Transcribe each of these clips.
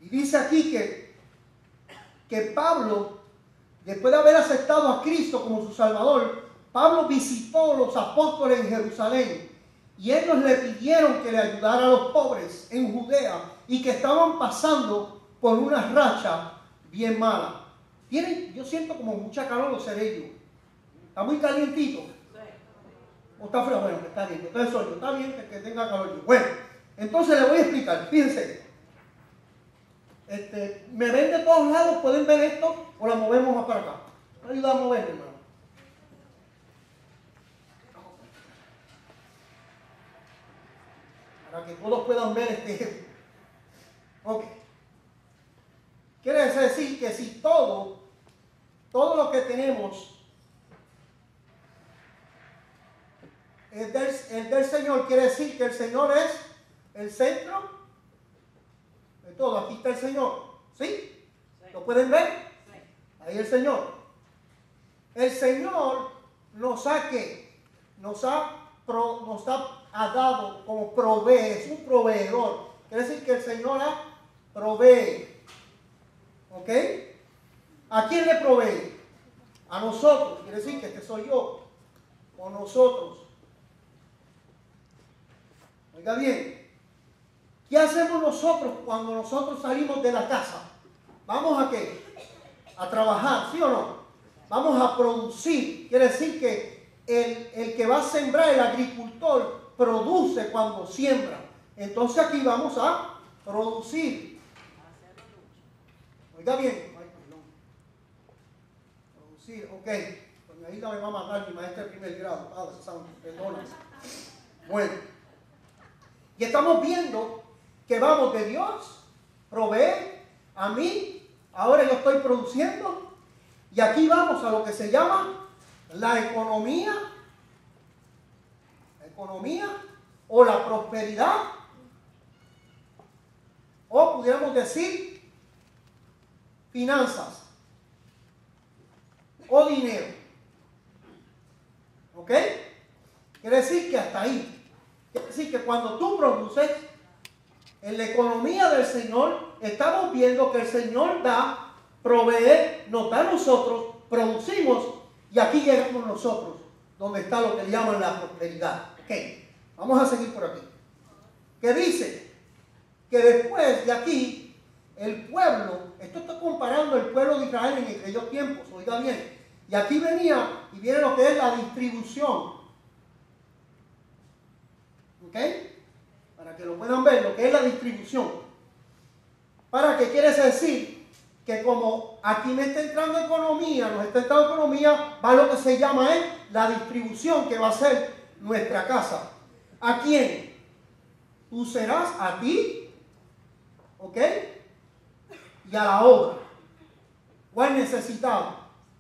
Y dice aquí que Pablo, después de haber aceptado a Cristo como su Salvador, Pablo visitó a los apóstoles en Jerusalén y ellos le pidieron que le ayudara a los pobres en Judea y que estaban pasando por una racha bien mala. Yo siento como mucha calor los cerebros. Está muy calientito. ¿O está frío? Bueno, que está bien. Entonces soy yo. Está bien que tenga calor. Bueno, entonces le voy a explicar. Fíjense. Me ven de todos lados. ¿Pueden ver esto? ¿O la movemos más para acá? Me ayuda a mover, hermano. Para que todos puedan ver este. Ok. Quiere decir que si todo lo que tenemos es del Señor, quiere decir que el Señor es el centro de todo. Aquí está el Señor. ¿Sí? ¿Lo pueden ver? Ahí el Señor. El Señor nos ha dado como provee, es un proveedor. Quiere decir que el Señor provee. ¿Ok? ¿A quién le provee? A nosotros. Quiere decir que este soy yo. O nosotros. Oiga bien. ¿Qué hacemos nosotros cuando nosotros salimos de la casa? ¿Vamos a qué? A trabajar, ¿sí o no? Vamos a producir. Quiere decir que el que va a sembrar, el agricultor, produce cuando siembra. Entonces aquí vamos a producir. Oiga bien. Ay, perdón. Producir, ok. Doña Hilda me va a matar, mi maestra de primer grado. Padre Santo, perdona. Bueno. Y estamos viendo que vamos de Dios, provee a mí. Ahora yo estoy produciendo. Y aquí vamos a lo que se llama la economía. La economía o la prosperidad. O pudiéramos decir finanzas o dinero. ¿Ok? Quiere decir que hasta ahí. Quiere decir que cuando tú produces en la economía del Señor, estamos viendo que el Señor provee, nos da a nosotros, producimos y aquí llegamos nosotros, donde está lo que le llaman la prosperidad. Ok, vamos a seguir por aquí. Que dice que después de aquí, el pueblo, esto está comparando el pueblo de Israel en aquellos tiempos, oiga bien, y aquí viene lo que es la distribución. ¿Ok? Para que lo puedan ver, lo que es la distribución. ¿Para qué quiere decir? Que como aquí me está entrando economía, nos está entrando economía, va lo que se llama la distribución que va a ser nuestra casa. ¿A quién? Tú serás a ti, ¿ok? Y a la obra. O al necesitado.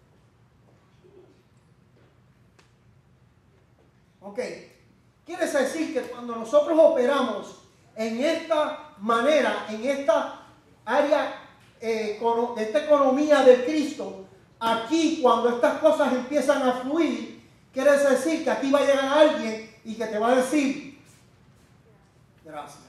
¿Ok? Quiere decir que cuando nosotros operamos en esta manera, en esta área, esta economía de Cristo, aquí cuando estas cosas empiezan a fluir, quiere decir que aquí va a llegar alguien y que te va a decir, gracias.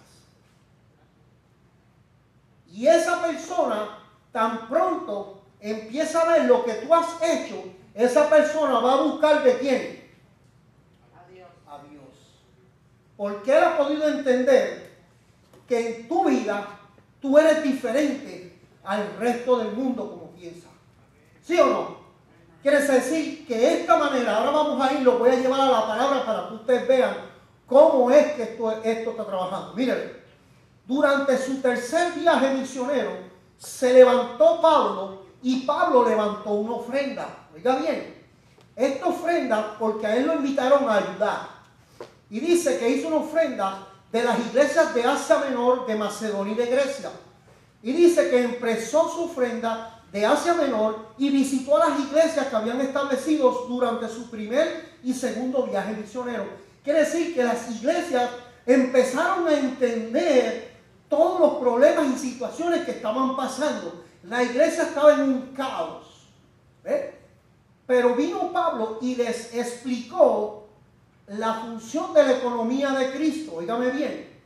Y esa persona, tan pronto empieza a ver lo que tú has hecho, esa persona va a buscar de quién. A Dios. Porque él ha podido entender que en tu vida tú eres diferente al resto del mundo como piensa. ¿Sí o no? Quiere decir que de esta manera, ahora vamos a ir, lo voy a llevar a la palabra para que ustedes vean cómo es que esto está trabajando. Miren, durante su tercer viaje misionero se levantó Pablo y Pablo levantó una ofrenda. Oiga bien, esta ofrenda porque a él lo invitaron a ayudar. Y dice que hizo una ofrenda de las iglesias de Asia Menor, de Macedonia y de Grecia. Y dice que empezó su ofrenda de Asia Menor y visitó a las iglesias que habían establecido durante su primer y segundo viaje misionero. Quiere decir que las iglesias empezaron a entender todos los problemas y situaciones que estaban pasando. La iglesia estaba en un caos. ¿Ve? Pero vino Pablo y les explicó la función de la economía de Cristo. Óigame bien.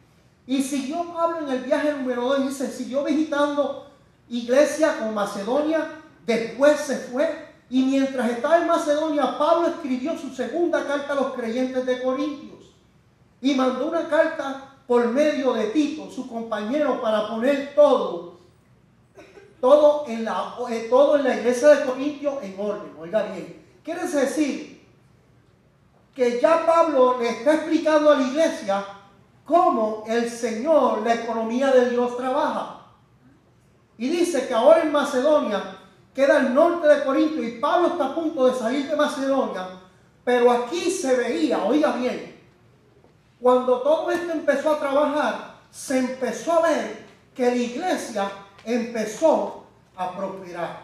Y siguió Pablo en el viaje número 2, dice, siguió visitando iglesia con Macedonia, después se fue. Y mientras estaba en Macedonia, Pablo escribió su segunda carta a los creyentes de Corintios. Y mandó una carta por medio de Tito, su compañero, para poner todo en la iglesia de Corintios en orden. Oiga bien, quiere decir que ya Pablo le está explicando a la iglesia cómo el Señor, la economía de Dios trabaja. Y dice que ahora en Macedonia queda al norte de Corinto y Pablo está a punto de salir de Macedonia, pero aquí se veía, oiga bien, cuando todo esto empezó a trabajar, se empezó a ver que la iglesia empezó a prosperar.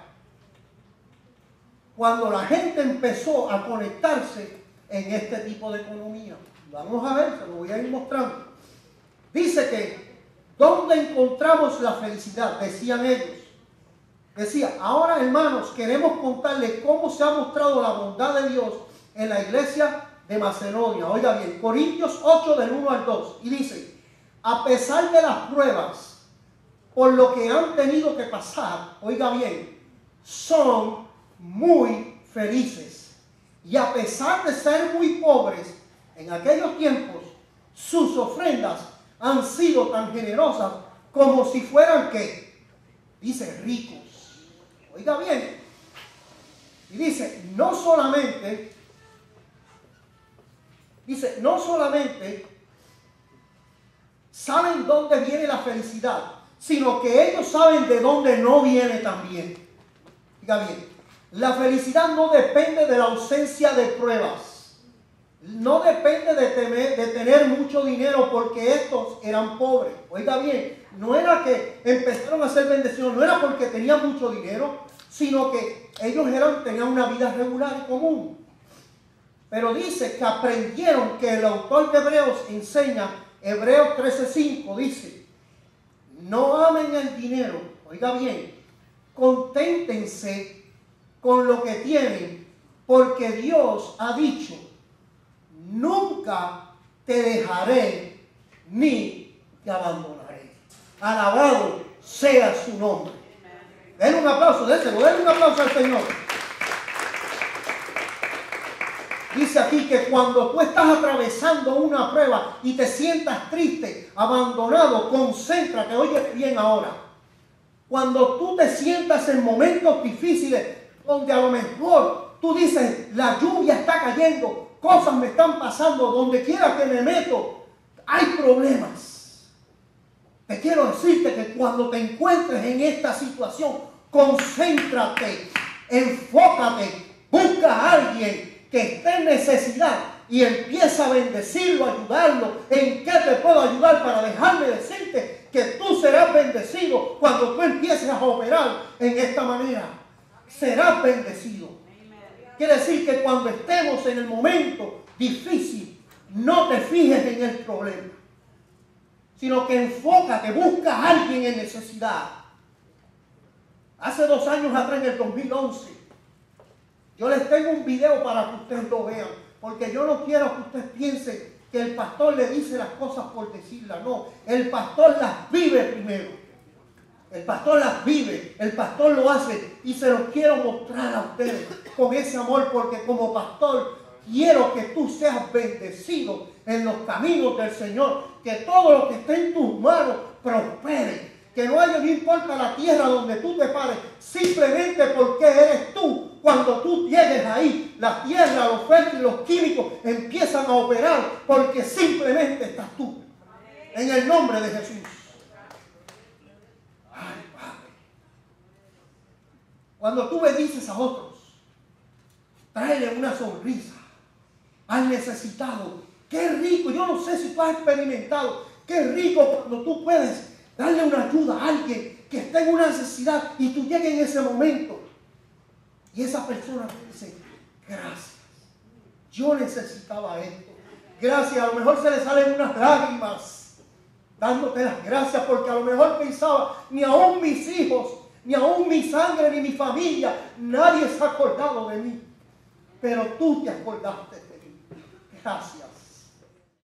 Cuando la gente empezó a conectarse en este tipo de economía. Vamos a ver, se lo voy a ir mostrando. Dice que, ¿dónde encontramos la felicidad? Decían ellos. Decía, ahora hermanos, queremos contarles cómo se ha mostrado la bondad de Dios en la iglesia de Macedonia. Oiga bien, Corintios 8 del 1 al 2. Y dice, a pesar de las pruebas por lo que han tenido que pasar, oiga bien, son muy felices. Y a pesar de ser muy pobres en aquellos tiempos, sus ofrendas han sido tan generosas como si fueran, ¿qué? Dice, ricos. Oiga bien. Y dice, no solamente saben dónde viene la felicidad, sino que ellos saben de dónde no viene también. Oiga bien, la felicidad no depende de la ausencia de pruebas. No depende de tener mucho dinero, porque estos eran pobres. Oiga bien, no era que empezaron a ser bendecidos, no era porque tenían mucho dinero, sino que ellos tenían una vida regular y común. Pero dice que aprendieron, que el autor de Hebreos enseña, Hebreos 13:5 dice, no amen el dinero, oiga bien, conténtense con lo que tienen, porque Dios ha dicho, nunca te dejaré ni te abandonaré. Alabado sea su nombre. Denle un aplauso, denle un aplauso al Señor. Dice aquí que cuando tú estás atravesando una prueba y te sientas triste, abandonado, concéntrate, oye bien ahora. Cuando tú te sientas en momentos difíciles, donde a lo mejor tú dices, la lluvia está cayendo, cosas me están pasando, donde quiera que me meto, hay problemas. Te quiero decirte que cuando te encuentres en esta situación, concéntrate, enfócate, busca a alguien que esté en necesidad y empieza a bendecirlo, a ayudarlo. ¿En qué te puedo ayudar? Para dejarme decirte que tú serás bendecido cuando tú empieces a operar en esta manera. Serás bendecido. Quiere decir que cuando estemos en el momento difícil, no te fijes en el problema, sino que enfócate, busca a alguien en necesidad. Hace 2 años atrás, en el 2011, yo les tengo un video para que ustedes lo vean, porque yo no quiero que ustedes piensen que el pastor le dice las cosas por decirlas. No, el pastor las vive primero. El pastor las vive, el pastor lo hace, y se los quiero mostrar a ustedes con ese amor, porque como pastor quiero que tú seas bendecido en los caminos del Señor, que todo lo que esté en tus manos prospere, que no importa la tierra donde tú te pares, simplemente porque eres tú. Cuando tú llegues ahí, la tierra, los fértiles y los químicos empiezan a operar, porque simplemente estás tú. En el nombre de Jesús. Ay, Padre. Cuando tú bendices a otros, tráele una sonrisa al necesitado. Qué rico, yo no sé si tú has experimentado, qué rico cuando tú puedes darle una ayuda a alguien que está en una necesidad y tú llegas en ese momento y esa persona te dice, gracias, yo necesitaba esto. Gracias, a lo mejor se le salen unas lágrimas dándote las gracias, porque a lo mejor pensaba, ni aún mis hijos, ni aún mi sangre, ni mi familia, nadie se ha acordado de mí, pero tú te acordaste de mí. Gracias.